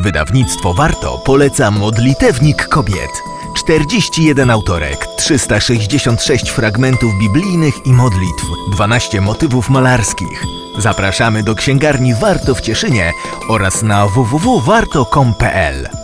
Wydawnictwo Warto poleca Modlitewnik Kobiet. 41 autorek, 366 fragmentów biblijnych i modlitw, 12 motywów malarskich. Zapraszamy do księgarni Warto w Cieszynie oraz na www.warto.com.pl.